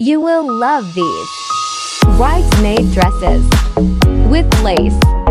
You will love these bridesmaid dresses with lace.